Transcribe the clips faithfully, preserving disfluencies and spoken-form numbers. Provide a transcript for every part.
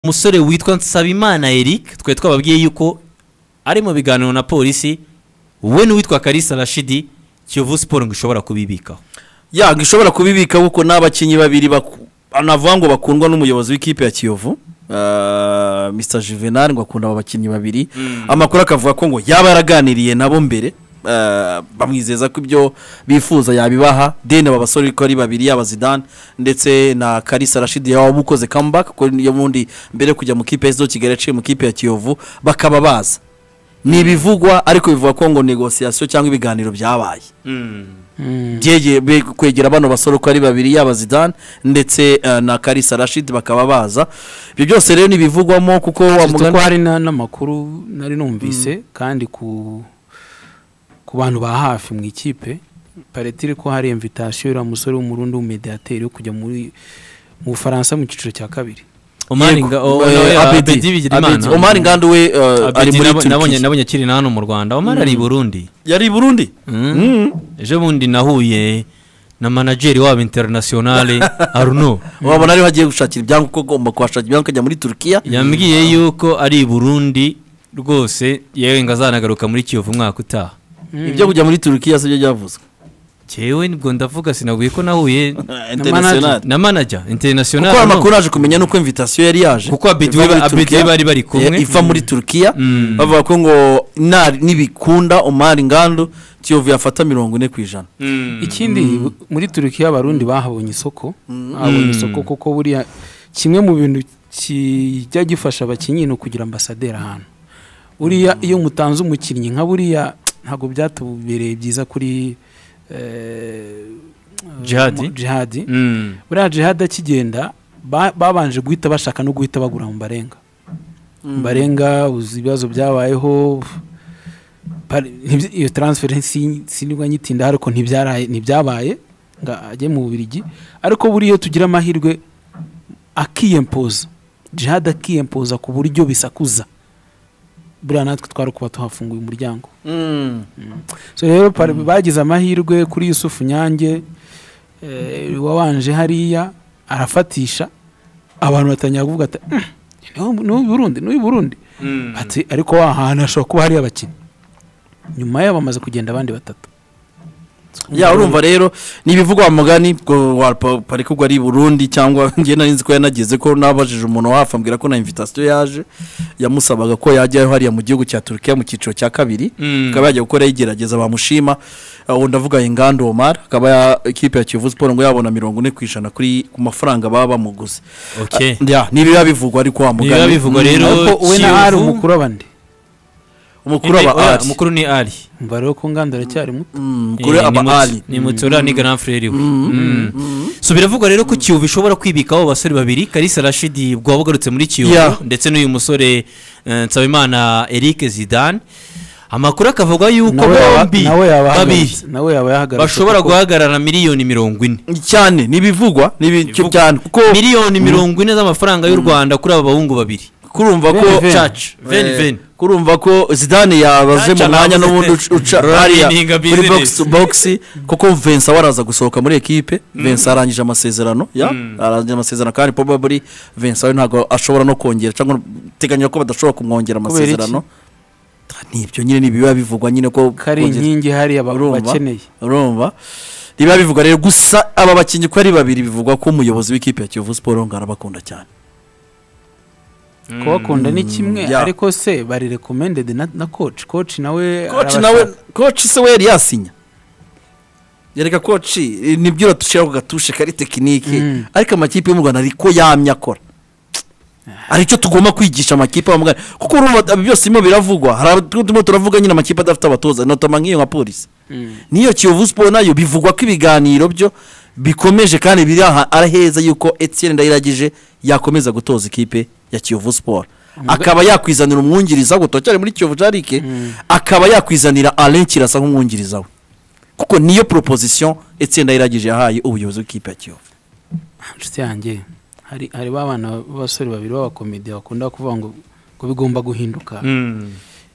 umusore witwa Nsabimana Eric twe twababwiye yuko ari mu biganiro na polisi we n'uwitwa Kalisa Rachid Kiyovu Sport ngo ishobora kubibikaho ya gishobora kubibika kuko n'abakinyi babiri anavuga ngo bakundwa n'umuyobozi w'ikipe ya Kiyovu uh, mister Juvenal ngo akunda abakinyi babiri mm. amakuru akavuga ko ngo yaba yaraganiriye nabo mbere Uh, bamwizeza ko ibyo bifuza yabibaha dene babasore ko ari babiri yaba Zidane ndetse na Kalisa Rachid yabukoze comeback ko yo mundi mbere kujya mu kipe zo Kigali aciye mu kipe ya Kiyovu bakaba baza ni bivugwa ariko bivuga ko ngo negotiation cyangwa ibiganiro byabaye byege mm. kwegera bano basore ko ari babiri yaba Zidane ndetse uh, na Kalisa Rachid bakaba baza ibyo byose rero ni bivugwamo kuko wa mugani hari n'amakuru nari numvise mm. kandi ku ku bantu ba hafi mu ikipe paretire ko hari invitation ya musore w'umurundi w'umediateur yo kujya muri mu Faransa mu ciciro cya kabiri Omar Abedi Bigirimana Omar Ngandu we ari muri Turkiya nabonye nabonye kiri na hano mu Rwanda Omar ari Burundi yari Burundi ejo bundi nahuye na manager wabo internationale Arno wabona ari hagiye gushakira ibyango ko gomba kwashakira ibyango kujya muri Turkiya yambwiye yuko ari Burundi rwose yewe ngazanagaruka muri Kiyovu mwaka utaha ibyo kujya muri Turkiya se byo byavuzwe cyewe nibwo ndavuga sinaguye ko nahuye international na manager international kuko amakuru aje kumenya nuko invitation yari yaje kuko Abedi bari bari kumwe ifa muri Turkiya bavuga ko ngo nibikunda Omar Ngandu Kiyovu yafata mirongo ine kwijana ikindi muri Turkiya abarundi bahabonye isoko abonye isoko kuko buriya kimwe mu bintu kijya gifasha abakinyi no kugira ambassadeur ahantu uriya iyo mutanze umukinnyi nka buriya ntago byatubereye byiza kuri eh Jihadi Jihadi mm. buriya Jihadi akigenda babanje guhita bashaka no guhita bagura mu Barenga mm. Barenga uzibazo byabayeho iyo transference sinigwa nyitinda ariko ntibyaraye ntibyabaye nga ajye mu Bubiligi ariko buriyo tugira amahirwe akiyempoza Jihadi akiyempoza ku buryo bisakuza buriya natwe twari kuba tuhafunguye umuryango mm. mm. so rero bagize amahirwe kuri Yusufu Nyange eh, wabanje hariya arafatisha abantu batanya kuvuga ati no Burundi no Burundi mm. ati ariko wahana ashobora kuba hari abakinyi nyuma yabo bamaze kugenda abandi batatu ya urumva rero nibivugwa mugani bwo pariko gwa ari Burundi cyangwa ngiye narinzi ko yanageze ko nabajije umuntu wafambwira ko na invitation yaje yamusabaga ko yajya hari ya mu gihugu cya Turkiya mu ciciro cya kabiri akaba yaje gukora yigerageza bamushima uwo ndavuga Ingando Omar akaba equipe ya Kiyovu Sport ngo yabona mirongo ine kwijana kuri ku mafaranga baba bamuguze okay ya nibiba bivugwa ariko wa mugani nibiba bivugwa rero we na ari umukuru abandi umukuru aba ari umukuru ni Ali mbaro ko ngandara cyari muto umukuru aba Ali ni mutora ni grand frère we so biravugwa rero ko Kiyovu ishobora kwibikaho basore babiri Kalisa Rachid bwo bagarutse muri Kiyovu ndetse n'uyu musore Nsabimana Eric Zidane amakuru akavuga yuko bombi babiri nawe yaba yahagarara bashobora guhagarara miliyoni mirongo ine cyane nibivugwa nibicyo cyane kuko miliyoni mirongo ine z'amafaranga y'u Rwanda kuri aba bahungu babiri kurumva ko church ven ven kurumva ko Zidane yabaze mu mwanya n'ubundi uca hariya muri box to box kuko Vincent waraza gusohoka muri equipe Vincent arangije amasezerano ya arangije amasezerano kandi probably Vincent ntago ashobora no kongera cyangwa teganya ko badashobora kumwongera amasezerano nibyo nyine nibiba bivugwa nyine ko kari inkingi hari abakeneye urumva nibiba bivugwa rero gusa aba bakinyi ko ari babiri bivugwa ko umuyobozi w'ikipe ya Kiyovu Sport ngo arabakunda cyane kubakunda ni kimwe ariko se bari recommended na, na coach coach nawe coach nawe coach se we yasinya yereka coach nibyo ratushira ku gatushe kari technique mm. ariko amakipe yo mu Rwanda ariko yamya akora aricyo tugomba kwigisha amakipe bamugana kuko urumva byose imo biravugwa hari turimo turavuga nyine amakipe adafite abatoza notama nkiyo nka police mm. niyo Kiyovu Sport nayo bivugwa ko ibiganiro byo bikomeje kandi biri aha araheza yuko Etienne Ndayiragije yakomeza gutoza ikipe ya Kiyovu Sport akaba yakwizanira umwungiriza gutocyari muri Kiyovu Jarike mm. akaba yakwizanira Alain Kirasa nk'umwungiriza we kuko niyo proposition Etienne Ndayiragije yahaye ubuyobozi bw'ikipe ya Kiyovu nshuti yanjye hari hari babana basore babiri baba comedy bakunda kuvuga ngo ko bigomba guhinduka mm.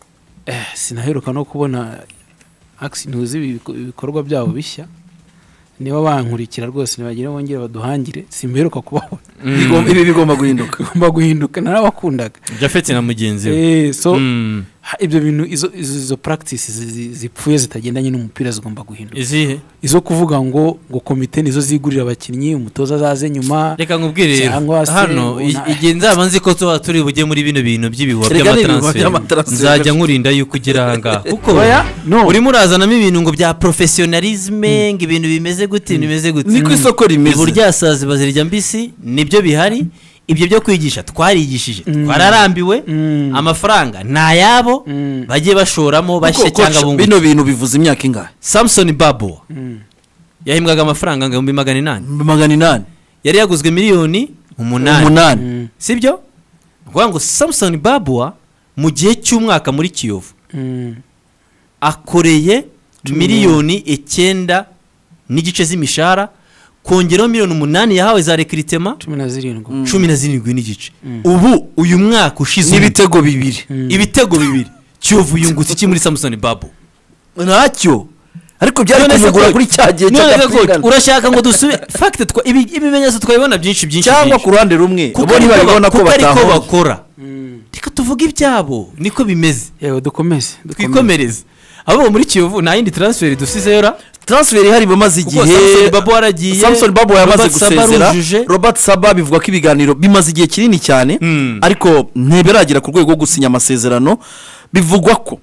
eh sinaheruka no kubona action uzi ibikorwa byabo bishya niba bankurikira rwose ntibagire bongere baduhangire simberuka kubabona ibi bigomba guhinduka bigomba guhinduka narabakundaga Jafet na mugenzi we eh so ibyo bintu izo izo practices zipfuye zitagendanye n'umupira zigomba guhinduka izihe izo kuvuga ngo ngo komite nizo zigurira abakinnyi umutoza azaze nyuma reka nkubwire rero hano igihe nzaba nzi ko tuba turi bujye muri bino bintu by'ibihuha by'amatransfer nzajya nkurinda yuko ugera hanga kuko urimo urazanamo ibintu ngo bya professionalisme ngo ibintu bimeze gute bimeze gute niko isoko rimeze buryasazi bazirya mbisi nibyo bihari ibyo byo kwigisha twarigishije twararambiwe amafaranga nayabo bagiye bashoramo bashye cyangwa bungu bino bintu bivuze imyaka ingahe Samson Babo yahimbwaga amafaranga ngo magana inani magana inani yari yaguzwe miliyoni umunani sibyo ngo ngo Samson Babo mu gihe cy'umwaka muri Kiyovu akoreye miliyoni icyenda n'igice z'imishara kongeraho miliyoni umunani yahawe za recruitment cumi na zirindwi cumi na zirindwi n'igice ubu uyu mwaka ushize n'ibitego bibiri ibitego bibiri Kiyovu yungutse iki muri Samson Babo ntacyo ariko byari kumugura kuri cyagiye cy'agapingana urashaka ngo dusube fact ibimenyetso twabibona byinshi byinshi cyangwa ku ruhande rumwe ubo ntibabibona ko batahora bakora reka tuvuge ibyabo niko bimeze yewe dukomeze twikomereze abo muri Kiyovu nta yindi transfer dusizeyo ra transfer ihari bamaze igihe Babo waragiye Samson Babo yamaze gusezera Robert Saba bivuga ko ibiganiro bimaze igihe kinini cyane ariko ntiberagira ku rwego rwo gusinya amasezerano bivugwa ko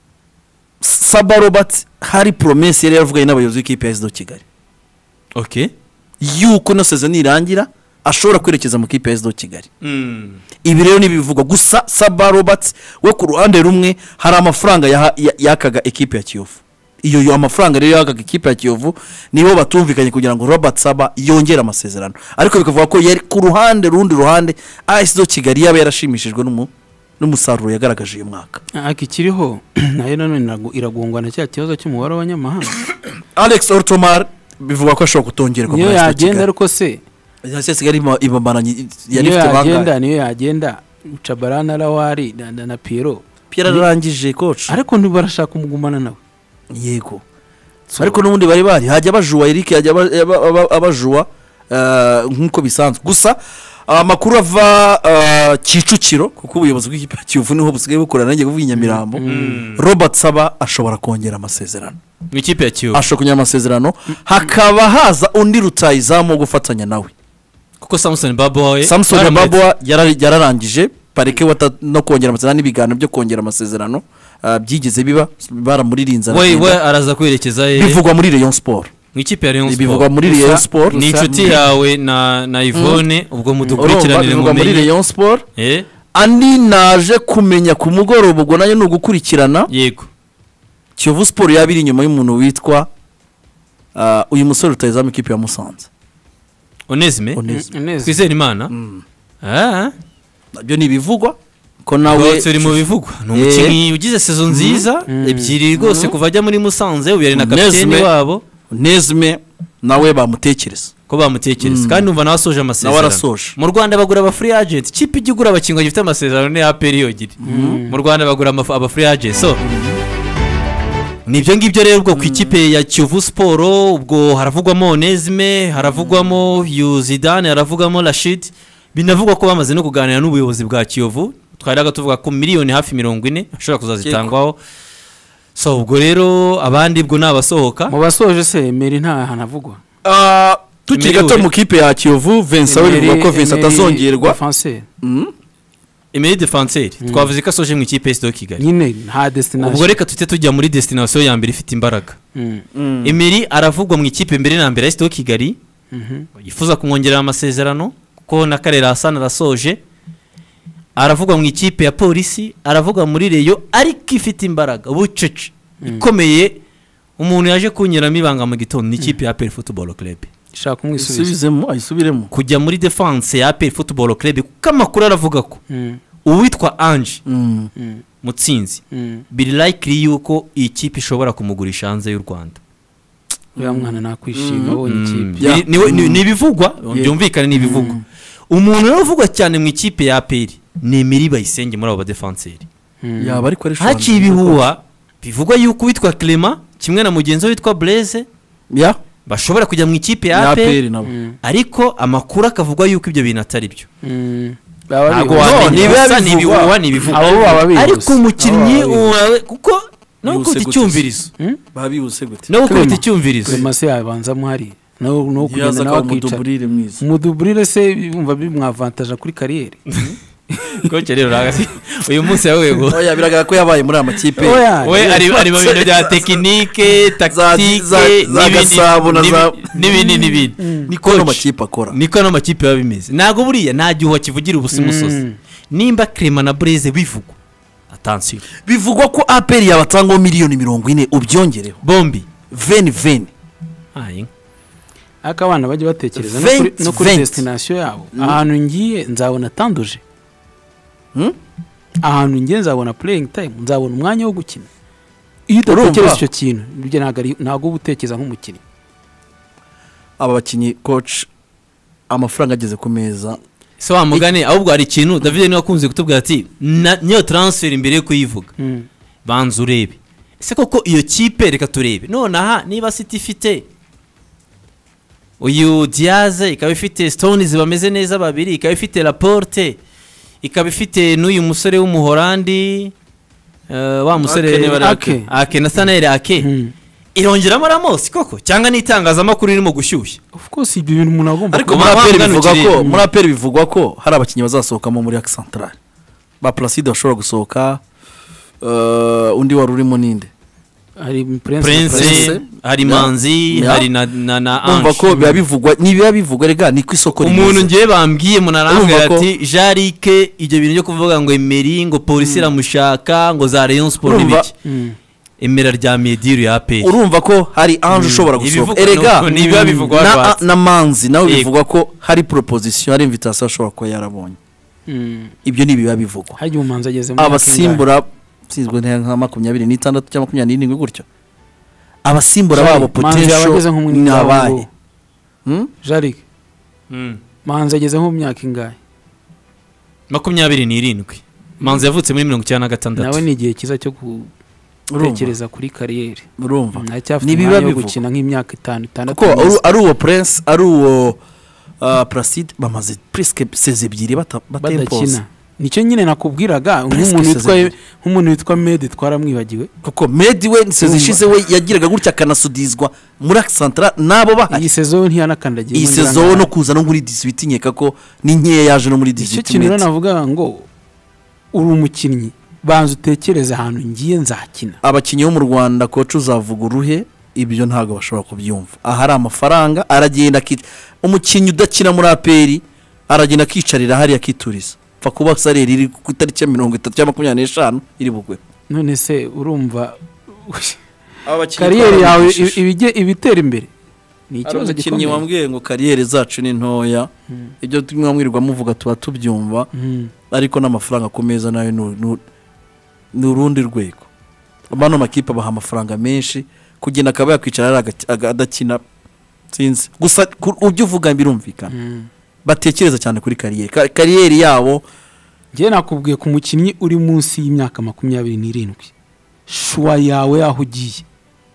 Saba Robert hari promesse yari yavuganye n'abayobozi b'ikipe ya S D Kigali okay yuko no season irangira ashobora kwerekeza mu kipe ya S D Kigali ibi rero nibivugwa gusa Saba Robert we ku ruhande rumwe hari amafaranga yakaga ekipe ya Kiyovu iyo yo amafaranga rero yakaga ekipe ya Kiyovu nibo batumvikanye kugira ngo Robert Saba yongere amasezerano ariko bikavuga ko yari ku ruhande rundi ruhande S D Kigali yaba yarashimishijwe n'umu n'umusaruro yagaragaje uyu mwaka akikiriho nayo none iragungwa na cya kibazo cy'umubare w'abanyamahanga Alex Ortomar bivuga ko ashobora kutongerwa muri S D Kigali niyo yagenda ariko se yase Kigali ibamaranye yari ifite banga yagenda niyo yagenda Chabarana Lawari na na Piero Piero arangije coach ariko ntibarashaka umugumana nawe yego ariko n'ubundi bari bari hajya bajuwa Eric hajya abajuwa nkuko bisanzwe gusa amakuru ava Kicukiro kuko ubuyobozi bw'ikipe ya Kiyovu niho busigaye bukora nanjye kuvuga Nyamirambo Robert Saba ashobora kongera amasezerano mu ikipe ya Kiyovu ashobora kongera amasezerano hakaba haza undi rutayizamu gufatanya nawe kuko Samson Babo we Samson Babo yararangije parike no kongera amasezerano n'ibiganiro byo kongera amasezerano byigeze biba baramuririnza we we araza kwerekeza ye bivugwa muri Rayon Sport mu ikipe ya Rayon Sport bivugwa muri Rayon Sport ni inshuti yawe na na Yvonne ubwo mudukurikiranire mu muri Rayon Sport eh andi naje kumenya ku mugoroba ubwo nayo nugukurikirana yego Kiyovu Sport yabiri inyuma y'umuntu witwa uyu musore utayizamu ikipe ya Musanze Onesme Kwizera Imana ah nabyo ni bivugwa ko nawe turi mu bivugwa n'umukinnyi ugize saison nziza ebyiri rwose kuva ajya muri Musanze ubu yari na kapiteni wabo Nezme nawe bamutekereza ko bamutekereza kandi numva nawe asoje amasezerano mu Rwanda bagura aba free agent kipe igura abakinnyi gifite amasezerano ne A P R yogiri mu Rwanda bagura aba free agent so nibyo ngibyo rero ubwo ku ikipe ya Kiyovu Sport ubwo haravugwamo Nezme haravugwamo Zidane haravugwamo Rachid binavugwa ko bamaze no kuganira n'ubuyobozi bwa Kiyovu twaraga tuvuga ko miliyoni hafi mirongo ine ashobora kuzazitangwaho so ubwo rero abandi bwo nabasohoka mu basoje se Emery nta hanavugwa ah tukiri gato mu kipe ya Kiyovu Vincent bivuga ko Vincent atazongerwa Emery defenseur twavuze ko asoje mu ikipe ya S D Kigali nyine nta destination ubwo reka tute tujya muri destination ya mbere ifite imbaraga Emery aravugwa mu ikipe mbere na mbere ya S D Kigali yifuza kumwongerera amasezerano ko na Karera Hassan arasoje aravugwa mu ikipe ya polisi aravugwa muri Rayon ariko ifite imbaraga ubucece ikomeye umuntu yaje kunyeramo ibanga mu gitondo ni ikipe ya A P R Football Club ishaka kumwisubizemo ayisubiremo kujya muri defense ya A P R Football Club kuko amakuru aravuga ko uwitwa Ange Mutsinzi biri likely yuko iyi kipe ishobora kumugurisha hanze y'u Rwanda ya mwana nakwishima abonye ikipe ni bivugwa byumvikane ni bivugwa umuntu yaravugwa cyane mu ikipe ya A P R ni Emery Bayisenge muri abo badefenseri yaba ariko ari haciye ibihuha bivugwa yuko witwa Clement kimwe na mugenzi we witwa Blaise ya bashobora kujya mu ikipe ya A P R ariko amakuru akavugwa yuko ibyo bintu atari byo ntabwo wamenya ariko umukinnyi wawe kuko no gukubita icyumvirizo babibuse gute no gukubita icyumvirizo Clemence yabanza muhari no no kugenda nawe akicara umuduburire se bumva bimwavantaje kuri kariyeri koche rero ragasi uyu munsi yawego oya biraga ko yabaye muri amakipe we ari ari mu bintu bya technique tactique n'ibindi n'ibindi niko no makipe akora niko no makipe babimeze nago buriya nagihuha kivugira ubusimusozi nimba Clement na Blaise bivugwa attention bivugwa ko A P R yabatanga miliyoni mirongo ine ubyongereho bombi veni veni ayi aka abana bajye batekereza no kuri destination yabo ahantu ngiye nzabona tanduje ahantu ngiye nzabona playing time nzabona umwanya wo gukina iyo udatekereza icyo kintu ntabwo uba utekereza nk'umukinnyi aba bakinnyi coach amafaranga ageze ku meza so wamugane ahubwo hari ikintu David niwe akunze kutubwira ati niyo transfer imbere yo kuyivuga banza urebe ese koko iyo kipe reka turebe none aha niba City ifite uyu Diaz ikaba ifite Stones bameze neza babiri ikaba ifite Laporte ikaba ifite n'uyu musore w'umuholandi wa musore ake ake na Sanere ake irongeramo Ramos koko cyangwa n'itangazamakuru irimo gushyushya of course ibyo bintu umuntu agomba ariko muri A P R bivugwa ko muri A P R bivugwa ko hari abakinnyi bazasohokamo muri Axe Central ba Placide bashobora gusohoka undi wari urimo ninde hari Prince hari Manzi hari na na na umva ko biba bivugwa ni biba bivugwa rega ni ku isoko umuntu ngiye bambwiye munaranga ati Jarike ibyo bintu byo kuvuga ngo Emery ngo polisi iramushaka ngo za Rayon Sport n'ibiki emera rya Mediru ya A P R urumva ko hari Ange ushobora gusohoka erega ni biba bivugwa na na Manzi nawe bivugwa ko hari proposition hari invitation ashobora ko yarabonye ibyo ni biba bivugwa haje umanza ageze mu abasimbura sinzwe nka makumyabiri n'itandatu cyangwa makumyabiri n'irindwi gutyo abasimbura babo potential n'abaye Jarike Manzi ageze nko mu myaka ingahe makumyabiri n'irindwi Manzi yavutse muri mirongo icyenda na gatandatu nawe ni igihe kiza cyo gutekereza kuri kariyeri urumva ni biba gukina nk'imyaka itanu itandatu ko ari uwo Prince ari uwo Placide bamaze presque seize ebyiri batempoza nicyo nyine nakubwiraga nk'umuntu witwa nk'umuntu witwa Medi twaramwibagiwe kuko Medi we seize ishize we yagiraga gutya kanasudizwa muri Axe Central nabo bahari iyi saison ntiyanakandagiye iyi saison no kuza no muri dix-huit nkeka ko ni nkeya yaje no muri dix-huit icyo kintu navuga ngo uri umukinnyi banza utekereza ahantu ngiye nzakina abakinnyi bo mu Rwanda coach uzavuga uruhe ibyo ntago bashobora kubyumva ahari amafaranga aragenda umukinnyi udakina muri A P R aragenda akicarira hari akituriza fa kuba salary iri ku itariki ya mirongo itatu cyangwa makumyabiri n'eshanu iri bugwe none se urumva kariyeri yawe ibije ibitera imbere ni ikibazo gikomeye wambwiye ngo kariyeri zacu ni ntoya ibyo tumwamwirirwa muvuga tuba tubyumva ariko n'amafaranga ku meza nayo ni urundi rwego abana makipe baha amafaranga menshi kugenda akaba yakwicara adakina sinzi gusa ubyo uvuga birumvikana batekereza cyane kuri kariyeri kariyeri yabo ngiye nakubwiye ku mukinnyi uri munsi y'imyaka makumyabiri n'irindwi shuwa yawe aho ugiye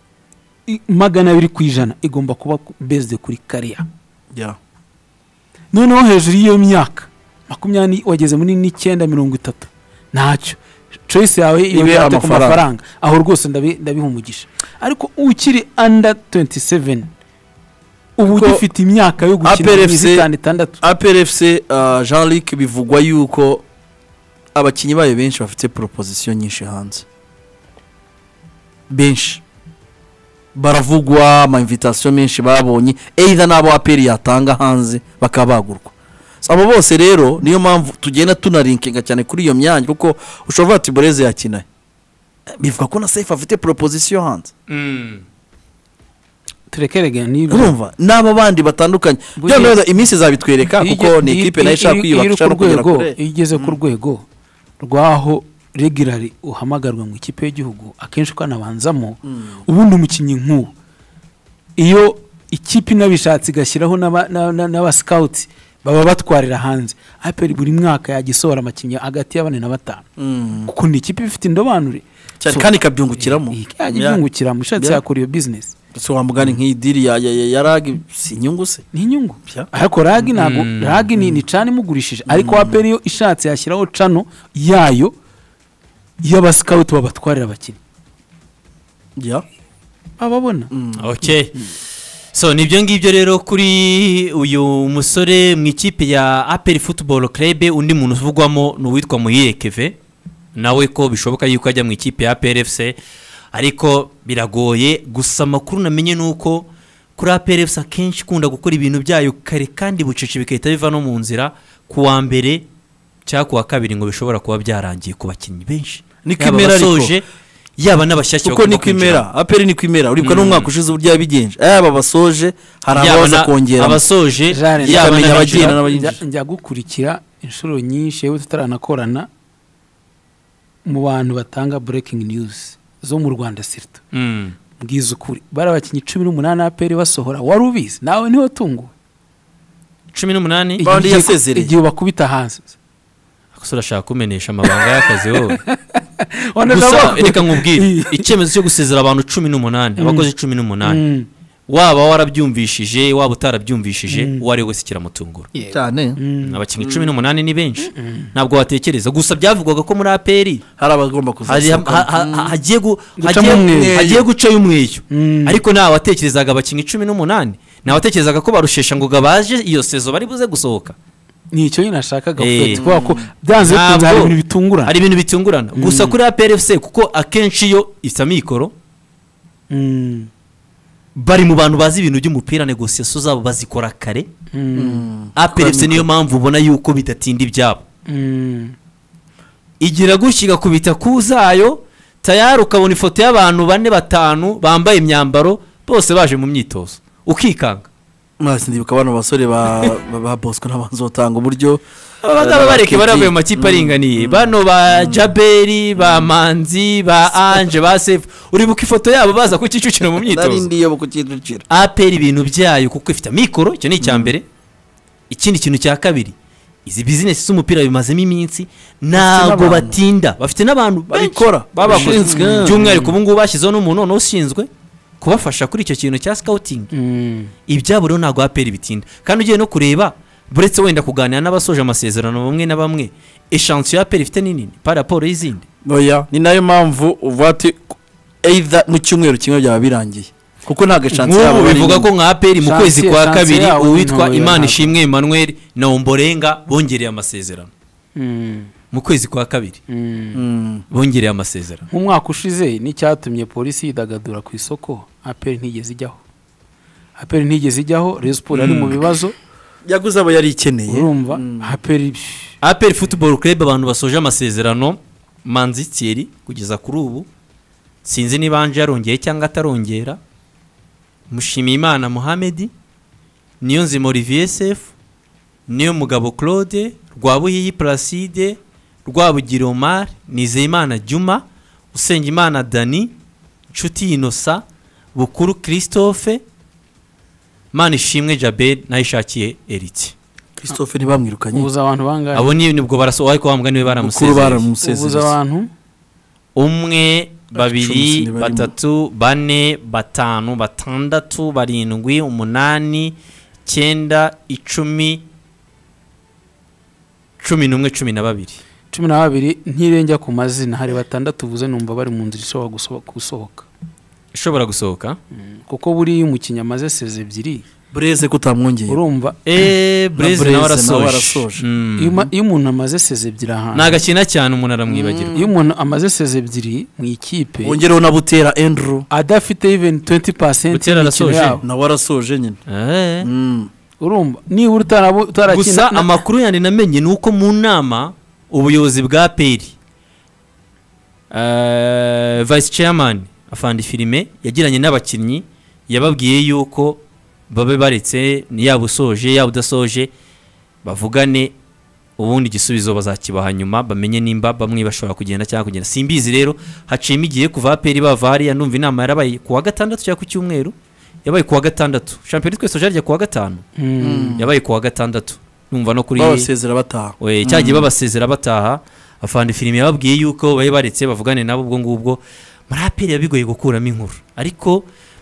magana abiri ku ijana igomba kuba based kuri kariya noneho hejuru y'iyo myaka makumyabiri wageze muri n'icyenda mirongo itatu ntacyo choice yawe iyo ku mafaranga aho rwose ndabiha umugisha ariko ukiri under twenty-seven ubu ufite imyaka yo gukina izitanu itandatu A P R F C Jean-Luc bivugwa yuko abakinnyi bayo benshi bafite proposition nyinshi hanze benshi baravugwa ama invitation menshi babonye either nabo A P R yatanga hanze bakabagurwa abo bose rero niyo mpamvu tugenda tunarinkinga cyane kuri iyo myanya kuko ushobora ati Blaise yakina bivuga ko na Sefu afite proposition hanze turekerege niba urumva naba bandi batandukanye byo neza iminsi zabitwereka kuko ni equipe nayo ishaka kwiyubaka kugera kure igeze ku rwego rwaho regularly uhamagarwa mu ikipe y'igihugu akenshi ukanabanzamo ubundi umukinnyi nk'uwo iyo ikipe inabishatse igashyiraho n'aba scouts baba batwarira hanze A P R buri mwaka yagisohora amakinnyi hagati y'abane na batanu kuko ni ikipe ifite indobanure cyane kandi kabyungukiramo yabyungukira mu shatse yakora iyo business so wamugani nk'idiri ya ya ya rag si inyungu se ni inyungu ariko rag ntago rag ni ni cana imugurishije ariko aperi yo ishatse yashyiraho cano yayo y'abascout babatwarira abakinnyi ya ababona okay so nibyo ngibyo rero kuri uyu musore mu ikipe ya Aperi Football Club undi muntu uvugwamo n'uwitwa Muhire Keve nawe ko bishoboka yuko ajya mu ikipe ya A P R F C ariko biragoye gusa makuru namenye nuko kuri A P R F C akenshi kunda gukora ibintu byayo kare kandi bucece bikahita biva no mu nzira kuwa mbere cyangwa kuwa kabiri ngo bishobora kuba byarangiye ku bakinnyi benshi nikimera ariko yaba n'abashyashya kuko ni kwimera aperi ni kwimera uribwa n'umwaka ushize uburyo bigenje yaba basoje hari abaza kongera abasoje yaba n'abagenda n'abagenda njya gukurikira inshuro nyinshi yewe tutaranakorana mu bantu batanga breaking news zo mu Rwanda sirta mbwiza ukuri bari abakinnyi cumi n'umunani aperi basohora wari ubizi nawe niho tunguwe cumi n'umunani bandi yasezereye igihe bakubita hanze akusura shaka kumenesha amabanga y'akazi wowe gusa reka nkubwire icyemezo cyo gusezera abantu cumi n'umunani abakozi cumi n'umunani waba warabyumvishije waba utarabyumvishije uwari wese kiramutungura cyane abakinnyi cumi n'umunani ni benshi ntabwo watekereza gusa byavugwaga ko muri aperi hari abagomba kuzasohoka hagiye hagiye guca y'umweyo ariko nawe watekerezaga abakinnyi cumi n'umunani nawe watekerezaga ko barushesha ngo gabaje iyo sezo bari buze gusohoka nicyo nyine nashakaga kuvuga ko byanze kunze hari ibintu bitungurana hari ibintu bitungurana gusa kuri A P R F C kuko akenshi yo isa mikoro bari mu bantu bazi ibintu by'umupira negociation zabo bazikora kare A P R F C niyo mpamvu ubona yuko bidatinda ibyabo igira gushiga kubita kuzayo tayari ukabona ifoto y'abantu bane batanu bambaye imyambaro bose baje mu myitozo ukikanga mwasi ndibuka bano basore ba ba Bosco n'abanzotanga uburyo abagabo bareke baravuye mu makipe aringaniye bano ba Jaberi ba Manzi ba Ange ba Sefu uribuka ifoto yabo baza ku Kicukiro mu myitozo narindi yo ku Kicukiro apera ibintu byayo kuko ifite mikoro icyo ni icyambere ikindi kintu cya kabiri izi business z'umupira bimazemo iminsi ntabwo batinda bafite n'abantu babikora babashinzwe by'umwihariko ubu ngubu bashyizeho n'umuntu none ushinzwe kubafasha kuri icyo kintu cya scouting ibyabo rero ntabwo apera bitinda kandi ugiye no kureba buretse wenda kuganira n'abasoje amasezerano bamwe na bamwe echantion ya apera ifite nini par rapport y'izindi oya ni nayo mpamvu uvati either mu cyumweru kimwe byaba birangiye kuko nta echantion yabo bivuga ko nka apera mu kwezi kwa kabiri uwitwa Imana ishimwe Emmanuel na Omborenga bongereye amasezerano mu kwezi kwa kabiri bongereye amasezerano mu mwaka ushize n'icyatumye polisi yidagadura ku isoko aperi ntigeze ijyaho aperi ntigeze ijyaho Resport ari mu bibazo yaguze abo yari ikeneye urumva aperi Aperi Football Club abantu basoje amasezerano Manzi Thierry kugeza kuri ubu sinzi niba anje yarongeye cyangwa atarongera Mushimiyimana Mohamed Niyonzima Olivier Sefu Niyo Mugabo Claude Rwabuhiyi Placide Rwabugiro Omar Nizeyimana Juma Usengimana Dani Nshuti Innocent Bukuru Christophe Manishimwe Jabel nayishakiye Eric Christophe ntibamwirukanye ubuza abantu bangahe abo ni nibwo barasohoye ariko bambwa niwe baramusezereye ubuza abantu umwe babiri batatu bane batanu batandatu barindwi umunani cyenda icumi cumi n'umwe cumi na babiri cumi na babiri ntirengya ku mazina hari batandatu uvuze numva bari mu nzira ishobora gusohoka ishobora gusohoka kuko buri umukinnyi amaze seze ebyiri Breze kutamwongeye urumva eh Breze nawe arasoje iyo umuntu amaze seze ebyiri ahantu nagakina cyane umuntu aramwibagirwa iyo umuntu amaze seze ebyiri mu ikipe wongereho na Butera Andrew adafite even twenty percent Butera arasoje nawe arasoje nyine eh urumva niba utarakina gusa amakuru yandi namenye nuko mu nama ubuyobozi bwa Peri eh vice chairman afandi filime yagiranye n'abakinnyi yababwiye yuko babe baretse yaba usoje yaba udasoje bavugane ubundi igisubizo bazakibaha nyuma bamenye nimba bamwe bashobora kugenda cyangwa kugenda simbizi rero haciyemo igihe kuva Aperi bava hariya numva inama yarabaye kuwa gatandatu cyangwa ku cyumweru yabaye kuwa gatandatu championnat twese jarya kuwa gatanu yabaye kuwa gatandatu numva no kuri babasezera bataha we cyagiye babasezera bataha afandi filime yababwiye yuko babe baretse bavugane nabo ubwo ngubwo muri Aperi yabigoye gukuramo inkuru ariko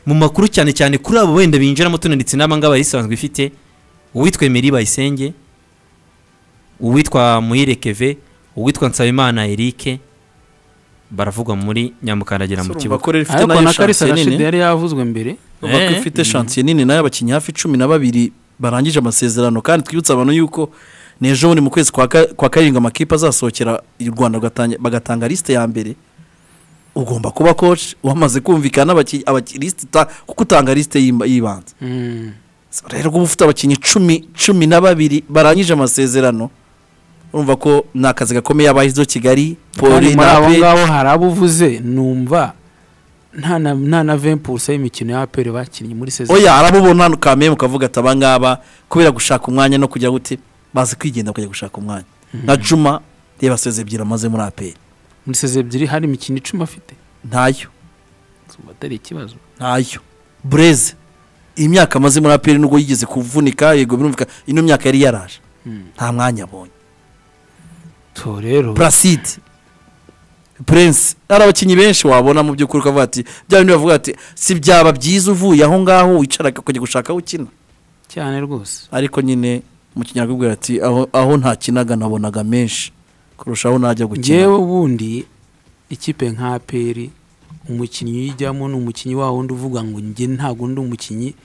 mu makuru cyane cyane kuri abo wenda binjiramo tunanditse n'abangaba risanzwe ifite uwitwa Emery Bayisenge, uwitwa Muhire Keve, uwitwa Nsabimana Eric baravugwa muri Nyamukandagira mu kibuga. Ariko na Kalisa Rachid yari yavuzwe mbere uvuga ko ifite chantier nini nayo abakinnyi hafi cumi na babiri barangije amasezerano, kandi twibutsa abantu yuko nejo ni mu kwezi kwa kwa karindwi amakipe azasohokera u Rwanda bagatanga liste ya mbere. Ugomba kuba coach wamaze kumvikana abakinnyi liste kuko utanga liste yibanze. Mm. So rero ubu ufite abakinnyi cumi na babiri barangije amasezerano, urumva ko nakazi gakomeye abahizo Kigali Poli na abo ngabo harabuvuze numva nta na nta na vingt pour cent y'imikino ya A P R bakinnye muri saison. Oya arabubona kameye mukavuga tabangaba kubera gushaka umwanya no kujya gute bazi kwigenda kujya gushaka umwanya. Mm -hmm. Na Juma reba saison ebyiri amaze muri A P R. Muri saison ebyiri hari imikino icumi afite. Ntayo. Batari ikibazo. Ntayo. Breze imyaka amaze muri A P R nubwo yigeze kuvunika yego birumvika ino myaka yari yaraje. Nta mwanya abonye. To rero Rachid Prince ari abakinnyi benshi wabona mu by'ukuri ukavuga ati bya bintu bavuga ati si byaba byiza uvuye aho ngaho wicara kujya gushaka ukina cyane rwose. Ariko nyine mu kinyarwanda ati aho aho nta kinaga nabonaga menshi kurushaho najya gukina. Jewe ubundi ikipe nka A P R umukinnyi yijyamo n'umukinnyi waho nduvuga ngo nge ntago ndi umukinnyi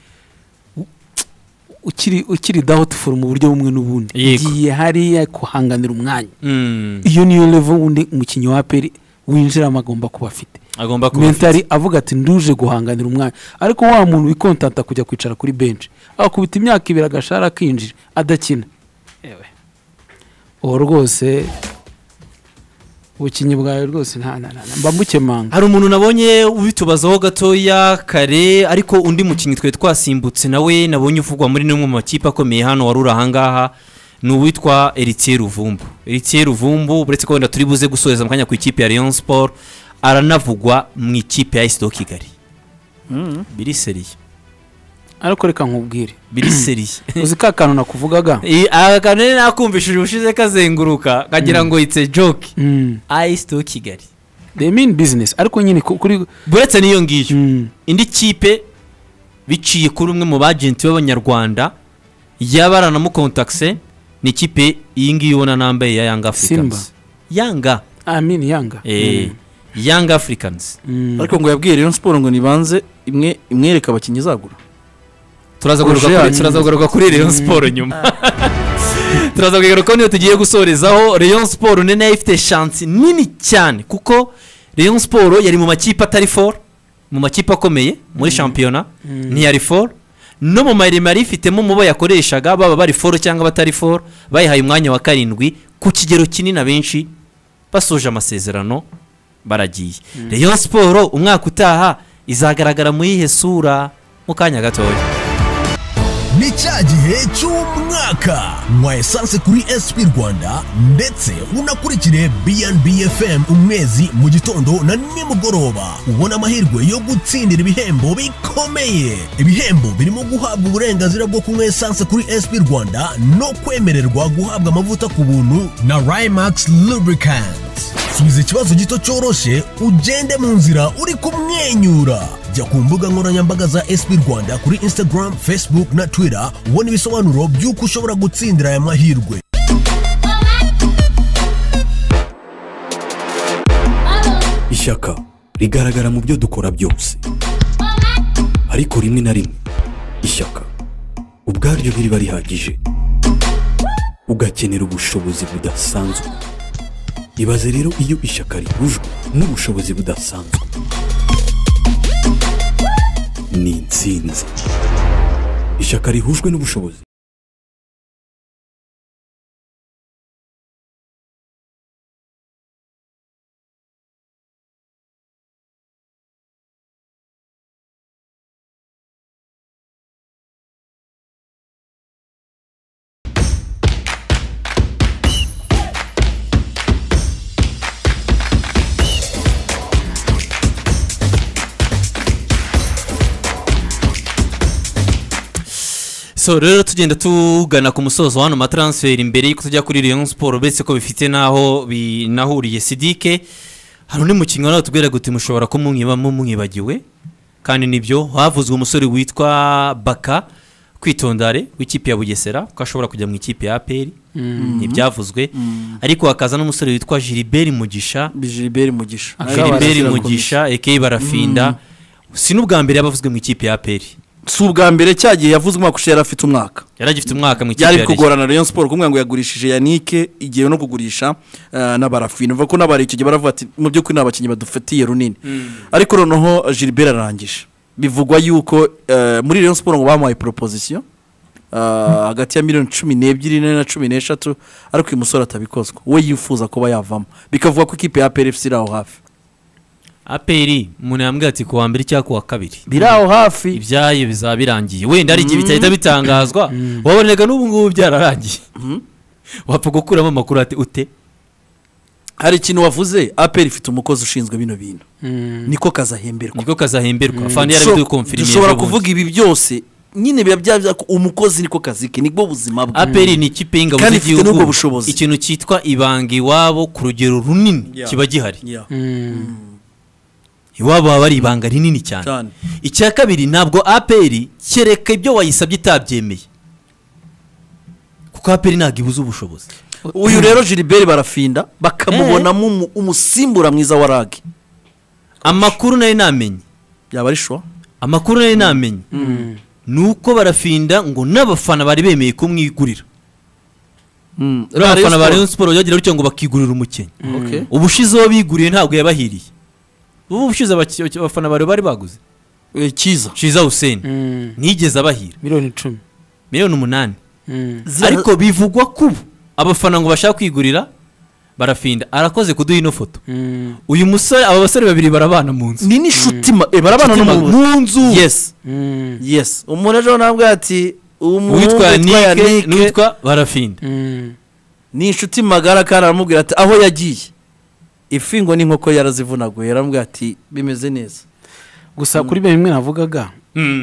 ukiri ukiri doubtful mu buryo bumwe n'ubundi giye hari kuhanganira umwanya. Mm. Iyo niyo level undi umukinnyi wa A P R winjira amagomba kuba afite. Agomba kuba mentally avuga ati nduje guhanganira umwanya, ariko wa muntu wikontanta kujya kwicara kuri bench akubita imyaka ibiri agashara kinjira adakina. Ewe o rwose ubukinyi bwawe rwose nta nta mba mukemanga. Hari umuntu nabonye ubitubazaho gatoya kare, ariko undi mukinyi twe twasimbutse nawe nabonye uvugwa muri nimwe mu makipe akomeye hano warura ahangaha ni uwitwa Luvumbu. Luvumbu buretse ko wenda turi buze gusoreza mukanya ku ikipe ya Rayon Sport, aranavugwa mu ikipe ya S D Kigali. Mm. Biri seriye. Ariko reka nkubwire biri seriye. Uzi ka kantu nakuvugaga? Eh akanene nakumvishije ubushize kazenguruka kagira ngo it's a joke. Mm. S D Kigali. They mean business. Ariko nyine kuri buretse niyo ngiyo. Mm. Indi kipe biciye kuri umwe mu bagenti b'abanyarwanda yabarana mu contacte ni kipe iyi ngiyo ubona nambaye ya Young Africans. Yanga. I mean Yanga. Eh mm. Young Africans. Mm. Ariko ngo yabwiye Rayon Sport ngo nibanze imwe imwereka abakinnyi zagura. Turaza kugaruka kuri turaza kugaruka kuri Rayon Sport nyuma. Turaza kugaruka niyo tugiye gusorezaho. Rayon Sport nene ifite chance nini cyane kuko Rayon Sport yari mu makipe atari four, mu makipe akomeye muri championnat ni yari four, no mu maremare ifitemo mubo yakoreshaga baba bari four cyangwa batari four, bayihaye umwanya wa karindwi ku kigero kinini abenshi basoje amasezerano baragiye. Rayon Sport umwaka utaha izagaragara muri hesura mu kanya gatoya. Ni cya gihe cy'umwaka wa esanse kuri S P Rwanda, ndetse unakurikire B N B F M umwezi mu gitondo na nimugoroba ubona amahirwe yo gutsindira ibihembo bikomeye. Ibihembo birimo guhabwa uburenganzira bwo kunywa esanse kuri S P Rwanda no kwemererwa guhabwa amavuta ku buntu na Raymax Lubricants. Subiza ikibazo gito cyoroshye ugende mu nzira uri kumwenyura. Jya ku mbuga nkoranyambaga za S P Rwanda kuri Instagram, Facebook na Twitter ubona ibisobanuro by'uko ushobora gutsindira aya mahirwe. Ishyaka rigaragara mu byo dukora byose, ariko rimwe na rimwe ishyaka ubwaryo ntiriba rihagije, ugakenera ubushobozi budasanzwe. Ibaze rero iyo ishyaka rihujwe n'ubushobozi budasanzwe, ni intsinzi. Ishyaka rihujwe n'ubushobozi So rero tugenda tugana ku musozo hano matransfer imbere y'uko tujya kuri Rayon Sport, betse ko bifite naho binahuriye. Sidike hari undi mukinyi nawe tubwira guti mushobora ko munkibamo munkibagiwe kandi nibyo havuzwe umusore witwa Baka kwitondare w'ikipe ya Bugesera ko ashobora kujya mu ikipe ya A P R ntibyavuzwe ariko hakaza n'umusore witwa Gilbert Mugisha Gilbert Mugisha Gilbert Mugisha aka Barafinda si n'ubwa mbere yabavuzwe mu ikipe ya A P R si ubwa mbere cyagiye yavuzwe umwaka ushize yari afite umwaka yari agifite umwaka mu ikipe ya yari kugorana Rayon Sport kumwe ngo yagurishije Yannick igiye no kugurisha na Barafina uvuga ko nabari icyo gihe baravuga ati mu by'ukuri n'abakinnyi badufatiye runini ariko noneho Gilbert arangije bivugwa yuko muri Rayon Sport ngo bamuhaye proposition hagati ya miliyoni cumi n'ebyiri na cumi n'eshatu ariko uyu musore atabikozwa we yifuza kuba yavamo bikavuga ko ikipe ya A P R F C iri aho hafi A P R umuntu yambwira ati ku wa mbere cyangwa ku wa kabiri biri aho hafi ibyayo bizaba birangiye wenda ari igihe bitahita bitangazwa waboneka n'ubu ngubu byararangiye wapfa gukuramo amakuru ati ute hari ikintu wavuze A P R ifite umukozi ushinzwe bino bintu niko kazahemberwa niko kazahemberwa afande yarabidukonfirimiye dushobora kuvuga ibi byose nyine biba byavya ko umukozi niko kazike nibwo buzima bwe A P R ni ikipe y'ingabo z'igihugu ikintu cyitwa ibanga iwabo ku rugero runini kiba gihari iwabo baba ari ibanga rinini cyane icya kabiri ntabwo A P R kereka ibyo wayisabye itabyemeye kuko A P R ntabwo ibuze ubushobozi uyu rero Gilbert Barafinda bakamubonamo umusimbura mwiza wa Rag amakuru nayo namenye yaba ari shwa amakuru nayo namenye nuko Barafinda ngo n'abafana bari bemeye kumwigurira abafana ba Rayon Sport bagira bityo ngo bakigurira umukenyi ubushizeho biguriye ntabwo yabahiriye ubu bushize abafana bari bari baguze Kiza Kiza Hussein nigeze abahira miliyoni icumi miliyoni umunani ariko bivugwa kubu abafana ngo bashaka kwigurira Barafinda arakoze kuduha ino foto uyu musore aba basore babiri barabana mu nzu ni nishuti barabana no mu nzu yes yes umuntu ejo nabwo ati uwitwa Yannick n'uwitwa Barafinda ni inshuti magara kandi aramubwira ati aho yagiye ifingo n'inkoko yarazivunaguye yaramubwira ati bimeze neza gusa kuri bimwe navugaga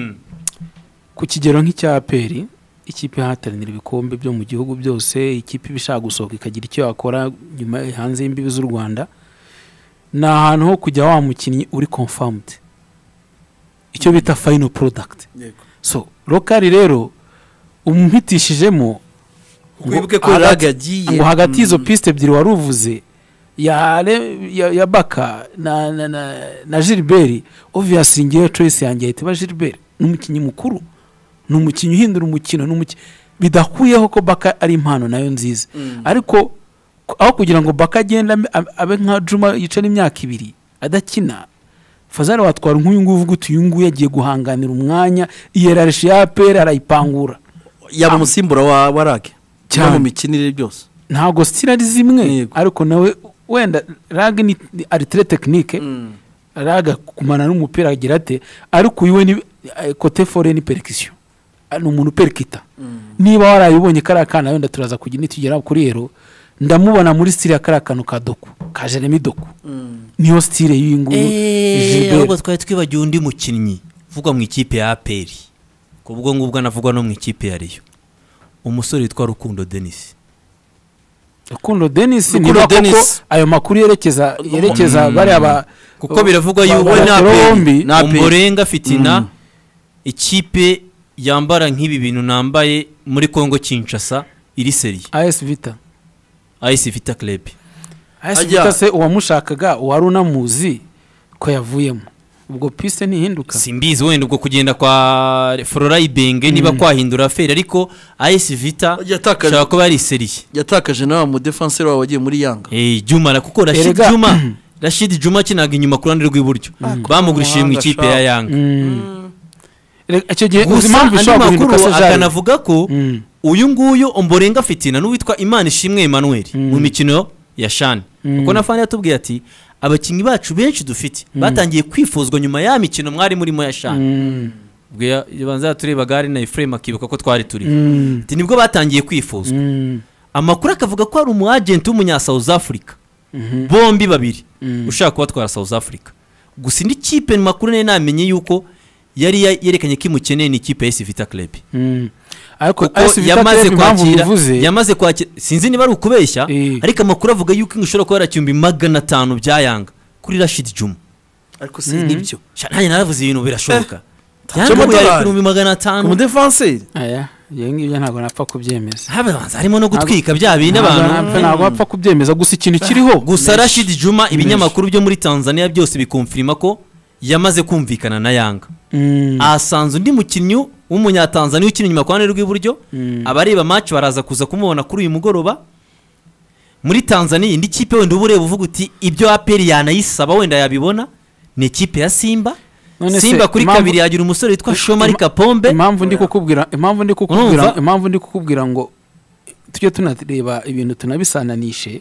ku kigero nk'icya A P R ikipe hatanira ibikombe byo mu gihugu byose ikipe bishaka gusohoka ikagira icyo yakora nyuma hanze y'imbibi z'u Rwanda na ahantu ho kujya wa mukinnyi uri confirmed icyo bita final product so local rero umuhitishijemo kwibuke ko Rag yagiye ngo hagati izo piste ebyiri waruvuze ya ya, ya Baka na na na, na Gilbert obviously ngiye choice yanjye ite ba Gilbert n'umukinnyi mukuru n'umukinnyi uhindura umukino n'umukinnyi bidakuyeho ko Baka ari impano nayo nziza ariko aho kugira ngo Baka agenda abe nka Juma yica n'imyaka ibiri adakina Fazari watwara nk'uyu nguyu uvuga uti uyu nguyu yagiye guhanganira umwanya iyerarshi ya A P R arayipangura yaba umusimbura wa wa Rag cyangwa mu mikinire byose ntago style ari zimwe ariko nawe wenda Rag ni ari très technique Rag kumana n'umupira agira ate ariko uyu we ni côté fore ni percussion ni umuntu perkita niba warayibonye kara kana wenda turaza kugira nitugera kuri rero ndamubona muri style ya kara kanu ka doku ka Jeremy doku niyo style y'inguyu eh ahubwo twari twibagiye undi mukinnyi vuga mu ikipe ya A P R kubwo ngubwo navugwa no mu ikipe ya Rayon umusore witwa Rukundo Denis Rukundo Denis ni koko ayo makuru yerekeza yerekeza bari aba kuko biravugwa yuko na Omborenga fitina ikipe yambara nk'ibi bintu nambaye muri Kongo Kinshasa iri seri A S Vita A S Vita Club A S Vita se uwamushakaga waruna muzi ko yavuyemo ubwo piste nihinduka simbizi wenda ubwo kugenda kwa Flora Ibenge niba kwahindura feri ariko A S Vita shaka ko bari seri yatakaje nawe mu defenseur wawe wagiye muri Yanga eh Juma kuko Rachid Juma Rachid Juma kinaga inyuma ku ruhande rw'iburyo bamugurishije mu ikipe ya Yanga icyo gihe impamvu ishobora guhinduka se jari akanavuga ko uyu nguyu Omborenga fitina n'uwitwa Imana Ishimwe Emmanuel mu mikino ya Shan kuko nafanye yatubwiye ati abakinyi bacu benshi dufite batangiye kwifuzwa nyuma ya mikino mwari murimo ya Shan bwe yabanza tureba gari na Ephraim akibuka ko twari turi ati nibwo batangiye kwifuzwa amakuru akavuga ko ari umu agent w'umunya South Africa bombi babiri ushaka kubatwara South Africa gusa indi kipe makuru ne namenye yuko yari yerekanye ko imukeneye ni ikipe ya S Vita Club ariko yamaze kwakira yamaze kwakira sinzi niba ari ukubeshya ariko amakuru avuga yuko ingishora ko yaracyumbi magana atanu bya Yanga kuri Rachid Juma ariko si nibyo nanjye naravuze ibintu birashoboka cyangwa yanguye dolari. ku bihumbi magana atanu ku mudefanseri aya iyo ngibyo ntabwo napfa kubyemeza habanza harimo no gutwika bya bindi Ntabwo abantu napfa- ntabwo napfa kubyemeza gusa ikintu kiriho gusa Rachid Juma ibinyamakuru byo muri Tanzania byose bikonfirima ko yamaze kumvikana na Yanga Mm. asanze undi mukinnyi w'umunyatanzania ukina inyuma ku ruhande rw'iburyo abareba match baraza kuza kumubona kuri uyu mugoroba muri Tanzania indi kipe wenda uba ureba uvuga uti ibyo A P R yanayisaba wenda yabibona ni ikipe ya Simba None se, Simba kuri impamvu- kabiri yagira umusore witwa Shomari Kapombe impamvu ndi kukubwira impamvu ndi kukubwira Urumva? impamvu ndi kukubwira ngo tujye tunareba ibintu tunabisananishe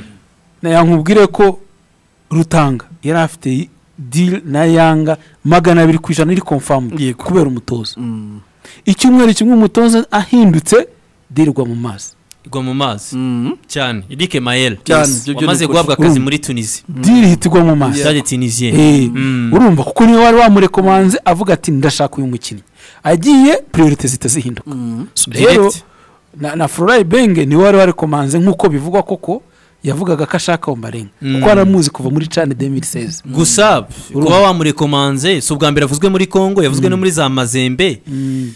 na nkubwire ko Rutanga yari afite deal na Yanga magana abiri ku ijana iri confirmed Yego. kubera umutoza icyumweru kimwe umutoza ahindutse dirwa mu mazi igwa mu mazi cyane Eric Mayel Cyane, ibyo byo wamaze ni ukuri. guhabwa akazi Urumva? muri Tunisia deal hitigwa mu mazi stade tunisien Eh, Mm. urumva kuko niwe wari wamurekomanze avuga ati ndashaka uyu mukinnyi agiye priorite zitazihinduka So, rero Direct. na, na Florent Ibenge niwe wari warekomanze nk'uko bivugwa koko yavugaga ko ashaka Ombarenga Mm. kuko aramuzi kuva muri Chan deux mille seize gusa kuba wamurekomanze si ubwa mbere avuzwe muri Congo yavuzwe no muri za Mazembe Mm.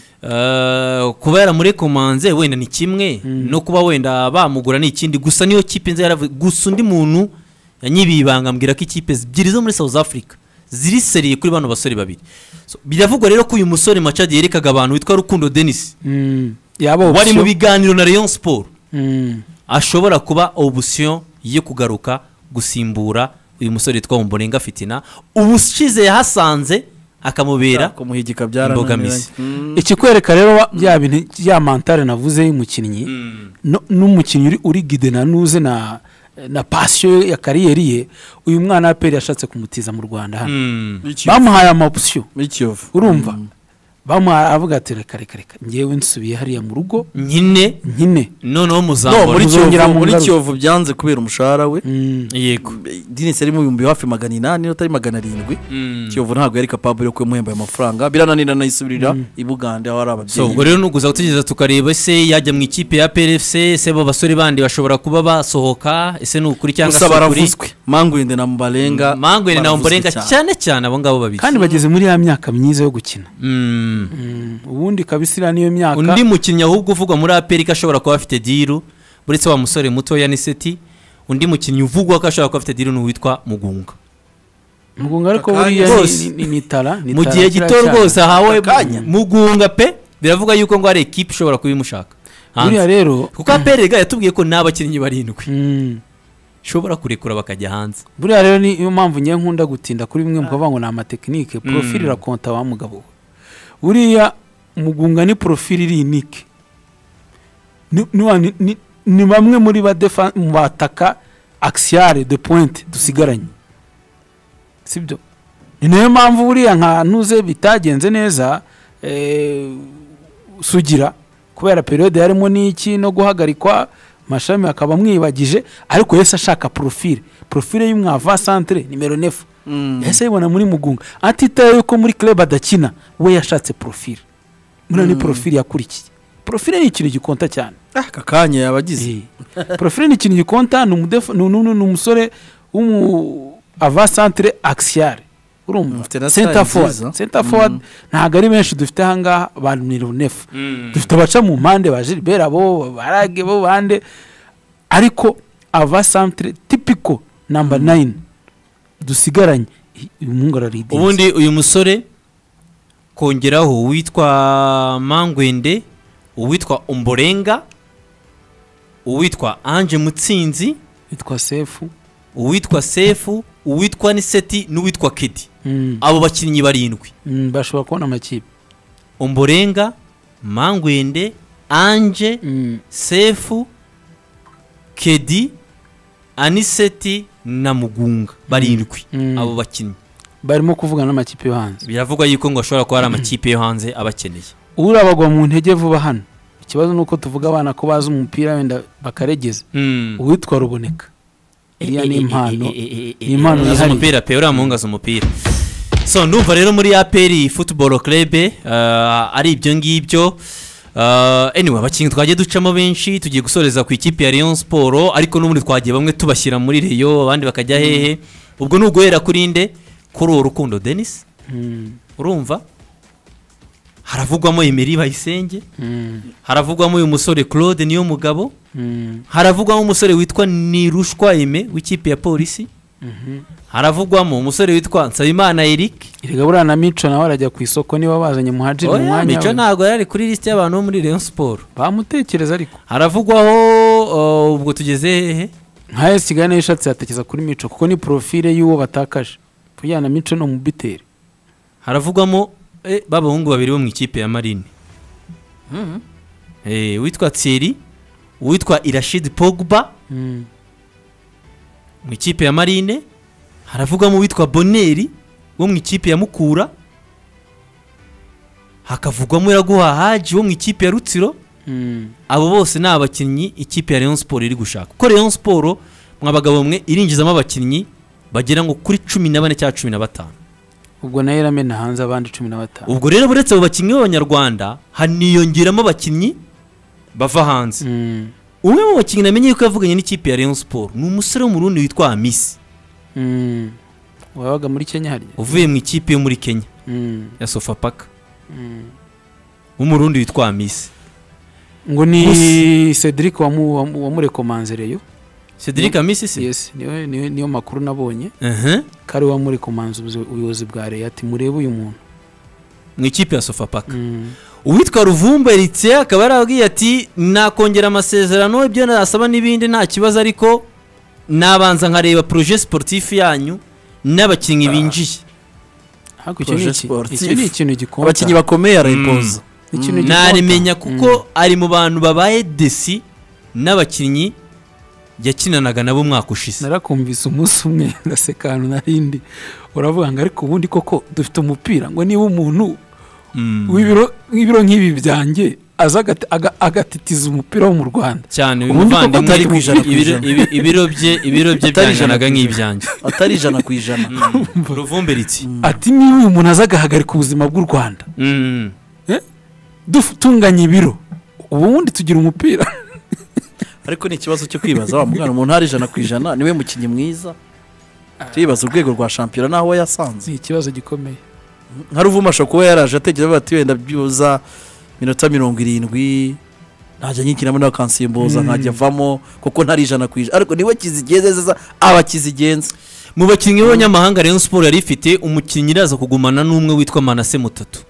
Uh, kuba yaramurekomanze wenda ni kimwe no kuba wenda bamugura ni ikindi gusa niyo kipe nzi yaravuze gusa undi muntu yanyibibanga ambwira ko ikipe ebyiri zo muri South Africa ziri seriye kuri bano basore babiri so, biravugwa rero ko uyu musore Machadi yerekaga abantu witwa Rukundo Denis Mm. yaba wari mu option. biganiro na Rayon Sport Mm. ashobora kuba option yo kugaruka gusimbura uyu musore witwa Ombolenga Fitina ubushize yahasanze akamubera kumuhigika imbogamizi. byarananiranye ikikwereka rero wa- bya bintu ya mentale navuze y'umukinnyi no- n'umukinnyi uri- uri gide na nuze na na passion ya kariyeri ye uyu mwana wa peri yashatse kumutiza mu Rwanda hano Mm. bamuhaye ama option muri Kiyovu urumva bamuhaye avuga ati reka reka reka ngewe nsubiye hariya mu rugo nyine nkine noneho no muzambura muri muzongera Kiyovu mu muri ngaruka. Kiyovu byanze kubera umushahara we Mm. yego Dinesi ari mu bihumbi hafi magana inani n'atari magana arindwi Mm. Kiyovu ntabwo yari capable yo kumuhemba ayo mafaranga birananira nayisubirira i Bugande aho ari so ubwo ababyeyi rero nuguza gutegereza tukareba ese yajya mu ikipe ya P R F C ese abo basore bandi bashobora kuba basohoka ese ni ukuri cyangwa gusa si ukuri baravuzwe Mangwende na Mbalenga Mangwene na baravuzwe Ombolenga cyane. cyane cyane abo ngabo babiri kandi bageze muri ya myaka myiza yo gukina Mm. Mm. ubundi kabisira niyo myaka undi mukinnyi ahubwo uvugwa muri A P R ko ashobora kuba afite diru uretse wa musore muto ya Niseti undi mukinnyi uvugwa ko ashobora kuba afite diru ni uwitwa Mugunga mugunga ariko Akanya buriya rwose. ni- ni ni tara ni mu tara gihe kiriya gito cyana. rwose ahawe Akanya. Mugunga pe biravuga yuko ngo hari ekipe ishobora kubimushaka buriya hanze rero kuko A P R ga yatubwiye ko n'abakinnyi barindwi Mm. ishobora kurekura bakajya hanze buriya rero niyo mpamvu ngiye nkunda gutinda kuri bimwe mukavuga ngo ni amatekinike porofili irakonta wa mugabo we buriya mugunga ni porofili iri inike ni, ni, wa- ni, ni, ni bamwe muri ba defa mu bataka axiale de pointe dusigaranye sibyo ni nayo mpamvu buriya nka nuze bitagenze neza eh, sugira kubera periode yarimo n'iki no guhagarikwa mashami akaba amwibagije ariko yese ashaka profile profile y'umwava centre nimero nefu Mm. yese ayibona muri mugunga atitaye yuko muri club adakina we yashatse profile muri ni profile yakurikiye profile ni ikintu gikonta cyane Ah, aka kanya yabagize Eh. profile ni ikintu gikonta ni umudefa ni ni- ni umusore w'umu ava centre axiale urumva Afite na center style forward nziza. center forward ntabwo ari benshi dufite ahangaha ba nimero nefu dufite abaca mu mpande ba Gilbert abo barage bo bande ariko ava centre typical number nine dusigaranye uyu muhungu araridinze ubundi uyu musore kongeraho uwitwa Mangwende uwitwa Ombolenga uwitwa Ange Mutsinzi witwa Sefu uwitwa Sefu uwitwa Niseti n'uwitwa Kedi Mm. abo bakinnyi barindwi Mm, bashobora kubona amakipe Ombolenga Mangwende Ange Mm. Sefu Kedi Aniseti na Mugunga barindwi Mm. abo bakinnyi barimo kuvuga n'amakipe yo hanze biravugwa yuko ngo ashobora kuba ari amakipe yo hanze abakeneye urabagwa mu ntege vuba hano ikibazo ni uko tuvuga abana ko bazi umupira wenda bakaregeza Mm. uwitwa Ruboneka iriya ni impano ni ni impano azi yihariye. umupira pe uriya muhungu azi umupira so ndumva rero muri A P R football club uh, ari ibyo ngibyo uh, anyway abakinnyi twagiye ducamo benshi tugiye gusoreza ku ikipe ya Rayon Sport ariko n'ubundi twagiye bamwe tubashyira muri Rayon abandi bakajya hehe ubwo ni uguhera kuri nde kuri uwo rukundo Denis urumva haravugwamo Emery Bayisenge haravugwamo uyu musore Claude niyo mugabo haravugwamo umusore witwa Nirushwa Aime w'ikipe ya polisi haravugwamo umusore witwa Nsabimana Eric erega buriya na Mico nawe arajya ku isoko niba bazanye muhajiri mu mwanya Mico we ntabwo yari kuri liste y'abantu bo muri Rayon Sport bamutekereza ariko haravugwaho ubwo tugeze hehe nka esi Kigali yashatse yatekereza kuri Mico kuko ni profile y'uwo batakaje kujyana Mico no mu biteri haravugwamo eh, babahungu babiri bo mu ikipe ya Marine eh witwa Thierry witwa Rachid Pogba mu ikipe ya Marine haravugwamo witwa Boneri wo mu ikipe ya Mukura hakavugwamo Iraguha Haji wo mu ikipe ya Rutsiro abo bose ni abakinnyi ikipe ya Rayon Sport iri gushaka kuko Rayon Sport mwabagabo mwe irinjizamo abakinnyi bagera ngo kuri cumi na bane cyangwa cumi na batanu ubwo nayo iramena hanze abandi cumi na batanu ubwo rero buretse abo bakinnyi b'abanyarwanda haniyongeramo abakinnyi bava hanze umwe mu bakinnyi namenye yuko yavuganye n'ikipe ya Rayon Sport ni umusore wo mu Burundi witwa Amisi wabaga muri Kenya hariya uvuye mu ikipe yo muri Kenya ya Sofapaka w'umurundi witwa Amisi ngo ni Cedric wamurekomanze Rayon Cedric Amisi se yes niyo niyo makuru nabonye eh kari wamurekomanze ubuyobozi bwa Rayon ati murebe uyu muntu mu ikipe ya Sofapaka uwitwa Luvumbu Eritse akaba yarabwiye ati nakongera amasezerano ibyo nasaba n'ibindi nta kibazo ariko nabanza nkareba projet sportif yanyu n'abakinnyi binjiye hako icyo ni ikintu gikomeye abakinnyi bakomeye arayipoza ikintu narimenya kuko ari mu bantu babaye desi n'abakinnyi yakinanaga nabo mwaka ushize narakumvise umunsi umwe ndasekana narindi uravuga ngo ariko ubundi koko dufite umupira ngo niba umuntu w'ibiro w'ibiro nk'ibi byanjye aza agatitiza umupira wo mu Rwanda cyane uyu muvandimwe ari kwijana ibiro bye ibiro bye byanjanaga nk'ibyanjye atari ijana ku ijana Luvumbu Eritse ati niba uyu muntu aza agahagarika ubuzima bw'u Rwanda dutunganya ibiro ubundi tugira umupira ariko ni ikibazo cyo kwibaza wa mwana umuntu hari ijana ku ijana niwe mukinnyi mwiza tuyibaza urwego rwa shampiyona naho yasanze ni ikibazo gikomeye nka Luvumbu ashobora kuba yaraje atekereza bati wenda byuza minota mirongo irindwi najya nyikinamo n'akansimbuza nkajya avamo kuko ntari ijana ku ijana ariko niwe kizigenza aba kizigenza mu bakinnyi b'abanyamahanga Rayon Sport yari ifite umukinnyi iraza kugumana n'umwe witwa Manase Mutatu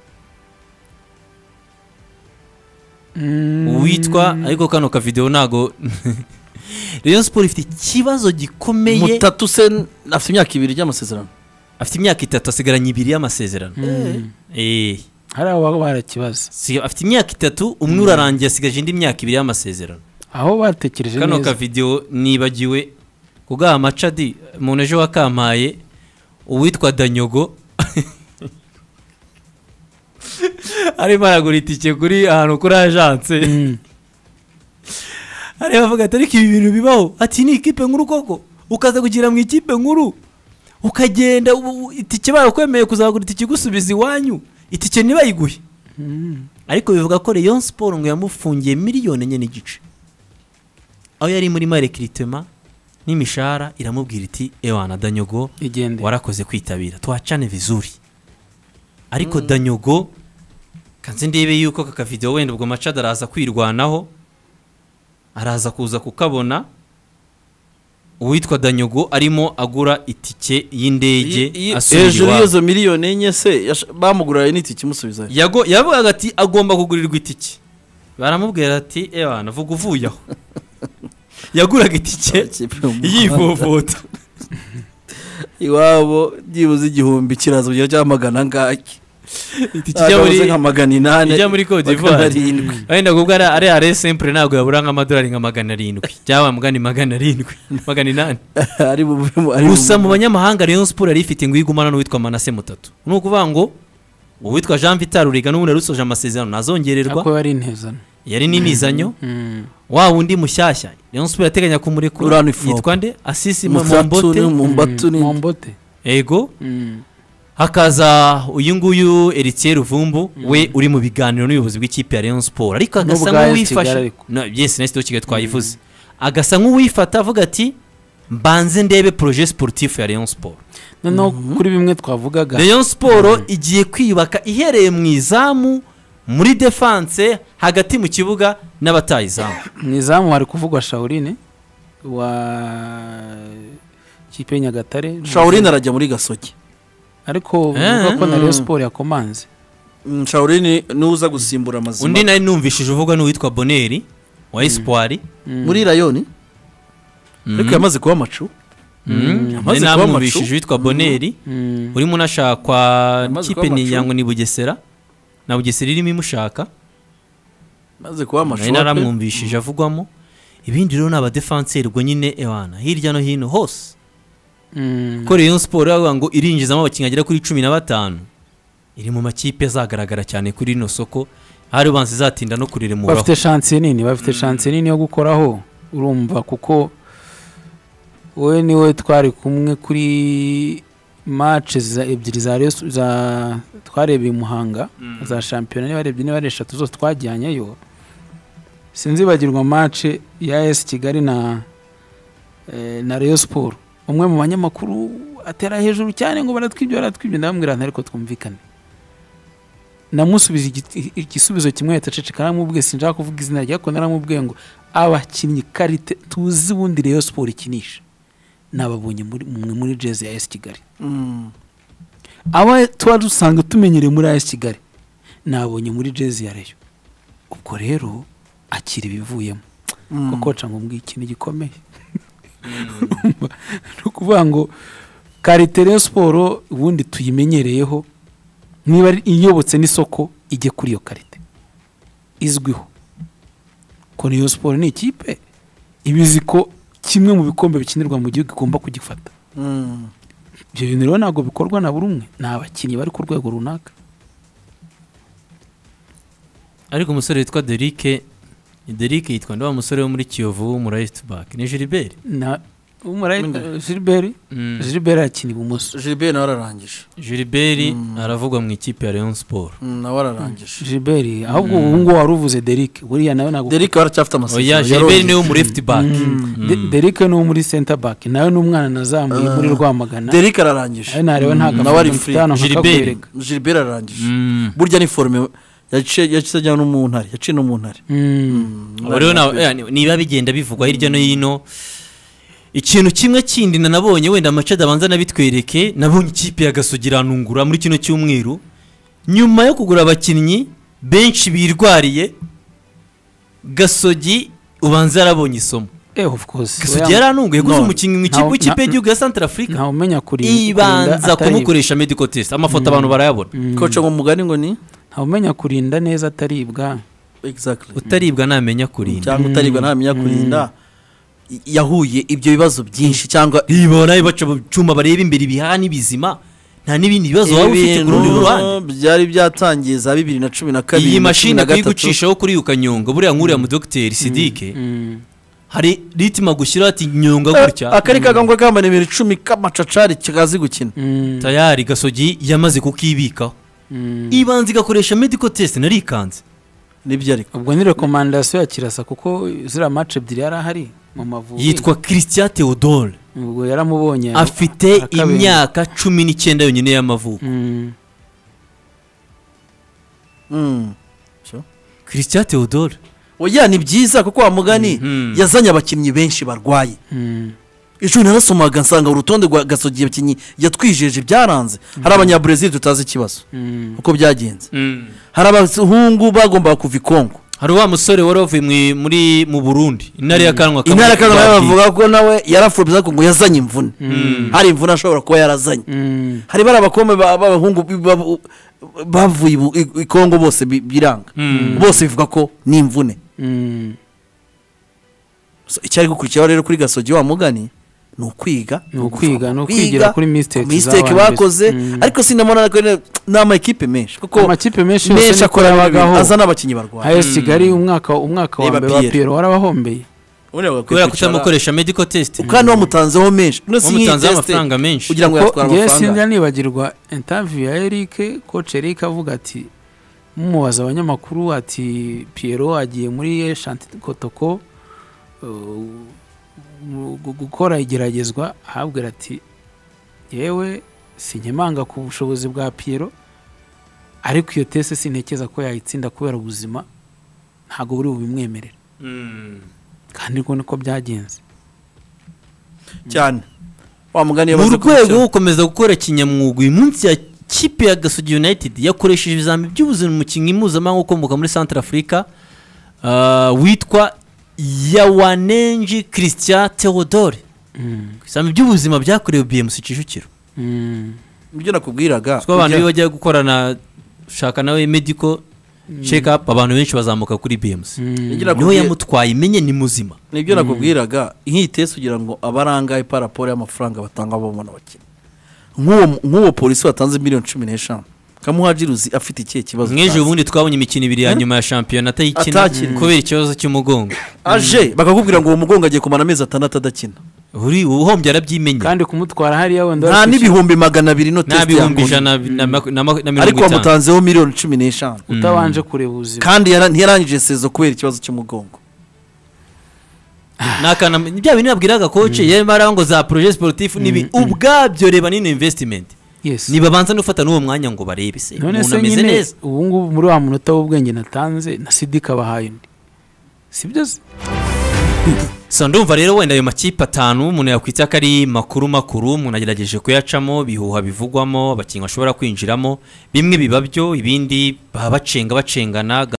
witwa ariko kano ka video nago Rayon Sport ifite ikibazo gikomeye Mutatu se afite imyaka ibiri y'amasezerano afite imyaka itatu asigaranye ibiri y'amasezerano eh hari abo barakibaza afite imyaka itatu umwe urarangiye asigaje indi myaka ibiri y'amasezerano aho batekereje neza kano ka video nibagiwe kugaha Machadi umuntu ejo wakampaye uwitwa Danyogo ari maragura itike kuri ahantu kuri agence ari bavuga ati ariko ibi bintu bibaho ati ni ikipe nkuru koko ukaza kugira mu ikipe nkuru ukagenda itike barakwemeye kuzagura itike gusubiza iwanyu itike nibayiguhe ariko bivuga ko Rayon Sport ngo yamufungiye miliyoni enye n'igice aho yari muri marekritema n'imishara iramubwira iti ewana Danyogo warakoze kwitabira twacane vizuri ariko Danyogo kanze ndebe yuko kaka video wenda ubwo Machad araza kwirwanaho araza kuza kukabona uwitwa Danyogo arimo agura itike y'indege asubira hejuru y'izo miliyoni enye se bamugurira n'itike imusubizayo yago yavugaga ati agomba kugurirwa itike baramubwira ati ewa navuga uvuye aho yaguraga itike yivovota iwabo byibuze igihumbi kirazo bya cyamagana ngaki itike ya muri nka magana inani ijya muri Cote d'Ivoire wenda gubwo ari ari simple ntabwo yabura nka madolari nka magana arindwi cyangwa mugani magana arindwi magana inani ari gusa mu banyamahanga Rayon Sport yari ifite ngo igumana n'uwitwa Manase Mutatu nuko kuvuga ngo uwitwa Jean Vital Uriga n'ubundi rusoje amasezerano nazongererwa ako yari intezano yari n'imizanyo wa wundi mushyashya Rayon Sport yateganya kumurekura yitwa nde Asisi Mombote Mombote ego hakaza uyu nguyu Eritse Luvumbu we uri mu biganiro n'ubuyobozi bw'ikipe ya Rayon Sport ariko agasa nk'uwifasha no yes next to Kigali twayivuze agasa nk'uwifata avuga ati mbanze ndebe projet sportif ya Rayon Sport noneho kuri bimwe twavugaga Rayon Sport igiye kwiyubaka ihereye mu izamu muri defense hagati mu kibuga n'abatayizamu mu izamu hari kuvugwa Shaurine wa kipe Nyagatare Shaurine arajya muri Gasogi ariko uvuga ko na Rayon Sport yakomanze Shaurine nuza gusimbura amazima undi nayo numvishije uvuga n'uwitwa Boneri wa Espoir muri Rayon ariko yamaze kuba macu yamaze kuba macu witwa Boneri urimo unashakwa kipe ni yango ni Bugesera na Bugesera irimo imushaka maze kuba macu nayo naramwumvishije avugwamo ibindi rero n'aba defenseur rwo nyine ewana hirya no hino hose ko Rayon Sport yavuga ngo irinjizamo abakinnyi agera kuri cumi na batanu iri mu makipe azagaragara cyane kuri ino soko hari banze zatinda no kuriremura bafite chance nini bafite chance nini yo gukoraho urumva kuko we niwe twari kumwe kuri match za ebyiri za za twarebeye Muhanga za champion ni barebye ni bareshatu zose twajyanyeyo sinzibagirwa match ya A S Kigali na eh, na Rayon Sport umwe mu banyamakuru atera hejuru cyane ngo baratwibyo baratwibyo ndamubwira ariko twumvikane namusubiza igisubizo kimwe yataceceka aramubwiye sinjaka kuvuga izina rya ko naramubwiye ngo abakinnyi karite tuzi bundi Rayon Sport ikinisha nababonye muri muri jezi ya A S Kigali aba tuba dusanga tumenyereye muri A S Kigali nabonye muri jezi ya Rayon ubwo rero akira ibivuyemo kuko coca ngo mbwi ikintu gikomeye no kuvuga ngo karite Rayon Sport ubundi tuyimenyereyeho niba iyobotse n'isoko ijye kuri iyo karite izwiho ko Rayon Sport ni ikipe ibizi ko kimwe mu bikombe bikinirwa mu gihugu igomba kugifata ibyo bintu rero ntabwo bikorwa na buri umwe ni abakinnyi bari ku rwego runaka ariko umusore witwa Derike Derike yitwa ndawa musore wo muri Kiyovu mu right back ni Gilbert na Gilbert Gilbert akina ibumoso Gilbert nawe ararangije Gilbert aravugwa mu ikipe ya Rayon Sport nawe ararangije Gilbert ahubwo ubu ngo waruvuze Derike buriya nawe nago Derike waracyafite amasezerano oya Gilbert niwe mu left back Derike no muri center back nawe n'umwana nazamuye muri Rwamagana Derike ararangije ari narewe ntago nawe ari free Gilbert Gilbert ararangije burya ni forme yaciye yaciye no mu ntare yaciye no mu ntare rero niba bigenda bivugwa hirya no hino ikintu kimwe kindi nanabonye wenda amacada abanza nabitwereke nabonye ikipe ya Gasogira nungura muri kino cyumweru nyuma yo kugura abakinnyi benshi birwariye Gasogi ubanza yarabonye isomo eh of course Gasogi yaranunguye guza umukinnyi mu kipe ikipe y'igihugu ya Central Africa nta umenya kuri ibanza kumukoresha medical test amafoto abantu barayabona coach ngo mugani ngo ni nta umenya kurinda neza ataribwa exactly utaribwa namenya kurinda cyangwa utaribwa namenya kurinda yahuye ibyo bibazo byinshi cyangwa ibona ibaca cyuma bareba imbere bihana ibizima nta nibindi bibazo waba ufite ku rundi ruhande byari byatangiye za bibiri na cumi na kabiri iyi mashini kwigucishaho kuri ukanyonga buriya nkuriya mu Dr Sidike hari ritima gushyira ati nyonga gutya akari kagangwa kamba nimero icumi kamacacari kikazi gukina tayari Gasogi yamaze kukibikaho ibanze gakoresha medical test narikanze nibyo ariko ubwo ni recommandation ya Kirasa kuko zira match ebyiri yari ahari mu Mavubi yitwa Christian Theodore ubwo yaramubonye afite imyaka cumi n'icyenda yonyine y'amavuko mm Christian Theodore oya ni byiza kuko wa mugani yazanye abakinnyi benshi barwaye ejo narasomaga nsanga urutonde rwa Gasogi abakinnyi yatwijeje byaranze hari abanyabrazil tutazi ikibazo uko byagenze hari abahungu bagomba kuva i Kongo hari wa musore waravuye muri mu Burundi intare ya kanwa intare ya kanwa bavuga ko nawe yarafurbiza ko ngo yazanye imvune hari imvune ashobora kuba yarazanye hari bara abakome b'abahungu bavuye i Kongo bose biranga bose bivuga ko ni imvune icyari gukurikiraho rero kuri Gasogi wa mugani ni ukwiga ni ukwiga ni ukwigira kuri mistake mistake bakoze ariko sinamona n'ama equipe menshi kuko ama equipe menshi menshi akora abagaho azana abakinyi barwaye A S Kigali umwaka umwaka wa mbere wa Pierre warabahombeye kubera kutamukoresha medical test ukandi wamutanzeho menshi wamutanzeho amafaranga menshi kugira ngo yatwara amafaranga yes sinzi nibagirwa interview ya Eric coach Eric avuga ati mumubaza abanyamakuru ati Pierre agiye muri Chantier Kotoko gukora igeragezwa ahabwira ati yewe sinkemanga ku bushobozi bwa Piero ariko iyo tese sintekeza ko yayitsinda kubera ubuzima ntabwo buri bubimwemerera kandi ko niko byagenze cyane wa mugani mu rwego rwo gukomeza gukora kinyamwuga uyu munsi ya kipe ya Gasogi United yakoresheje ibizami by'ubuzima umukinnyi mpuzamahanga ukomoka muri Central Africa witwa Yawanenji Christian Theodore ibizami by'ubuzima byakorewe B M C Kicukiro ibyo nakubwiraga ko abantu bajya gukorana shaka nawe medical check up abantu benshi bazamuka kuri B M C niyo yamutwaye imenye ni muzima nibyo nakubwiraga nk'iyi test kugira ngo abarangaye paraporo y'amafaranga batanga abo mu bakina nk'uwo nk'uwo polisi watanze miliyoni cumi n'eshanu kamuhajiruzi afite ikihe kibazo mweje ubundi twabonye imikino ibiri ya nyuma ya shampiyona atayikina kubera ikibazo cy'umugongo aje bakakubwira ngo uwo mugongo agiye kumara amezi atandatu adakina uri uhombye arabyimenye kandi kumutwara hariya wenda nta n'ibihumbi magana abiri no test n'ibihumbi ijana na mirongo itanu ariko wamutanzeho miliyoni cumi n'eshanu utabanje kureba ubuzima kandi yarangije sezo kubera ikibazo cy'umugongo nakana bya bintu nabwiraga coach yemara ngo za projet sportif nibi ubwabyo reba nino investment niba banza nufata n'uwo mwanya ngo barebe se umuntu ameze neza ubu ngubu muri wa munota w'ubwenge natanze na Sidika bahaye undi sibyo so ndumva rero wenda ayo makipe atanu umuntu yakwita ko ari makuru makuru umuntu agerageje kuyacamo bihuha bivugwamo abakinnyi bashobora kwinjiramo bimwe bibabyo ibindi baba bacenga bacengana